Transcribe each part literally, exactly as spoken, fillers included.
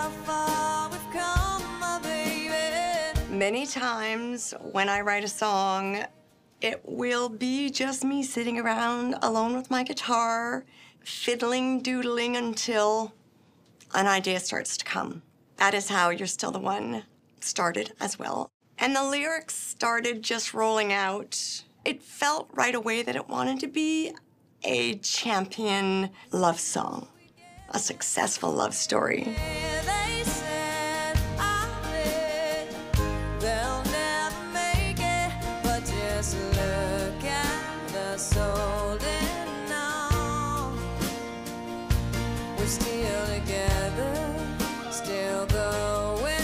how far we've come, my baby. Many times when I write a song, it will be just me sitting around alone with my guitar, fiddling, doodling until an idea starts to come. That is how You're Still the One started as well. And the lyrics started just rolling out. It felt right away that it wanted to be a champion love song, a successful love story. They said I bet they'll never make it, but just look at the soul and now we're still together, still going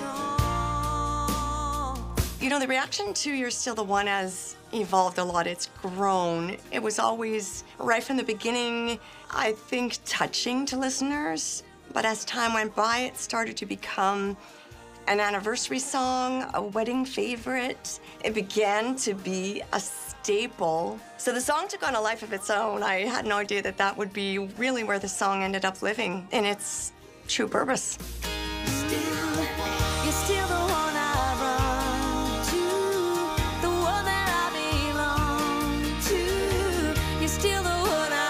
strong. You know, the reaction to You're Still the One has evolved a lot. It's grown. It was always, right from the beginning, I think, touching to listeners. But as time went by, it started to become an anniversary song, a wedding favorite. It began to be a staple. So the song took on a life of its own. I had no idea that that would be really where the song ended up living in its true purpose. Still, you're still the one I run to, the one that I belong to. You're still the one I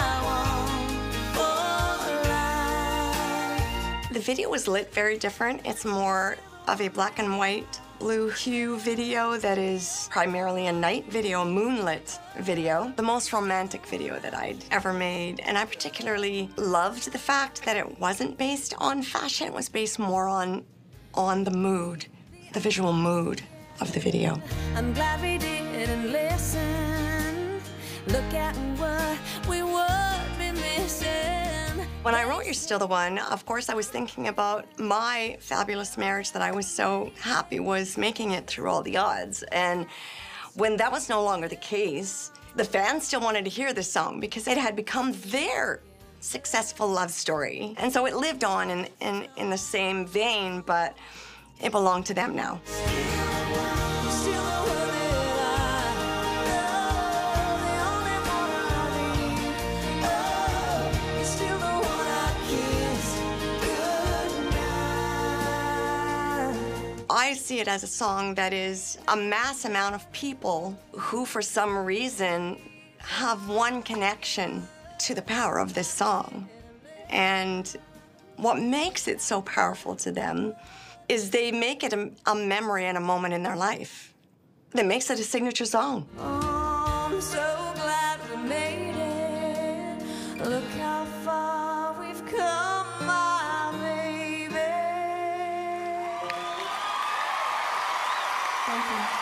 want for life. The video was lit very different. It's more of a black and white, blue hue video that is primarily a night video, a moonlit video, the most romantic video that I'd ever made. And I particularly loved the fact that it wasn't based on fashion. It was based more on, on the mood, the visual mood of the video. I'm glad we didn't listen. Look at what we would be missing. When I wrote You're Still the One, of course I was thinking about my fabulous marriage that I was so happy was making it through all the odds. And when that was no longer the case, the fans still wanted to hear this song because it had become their successful love story. And so it lived on in, in, in the same vein, but it belonged to them now. I see it as a song that is a mass amount of people who, for some reason, have one connection to the power of this song. And what makes it so powerful to them is they make it a, a memory and a moment in their life that makes it a signature song. Oh, I'm so glad we made it. Look how far we've come, my baby. Thank you.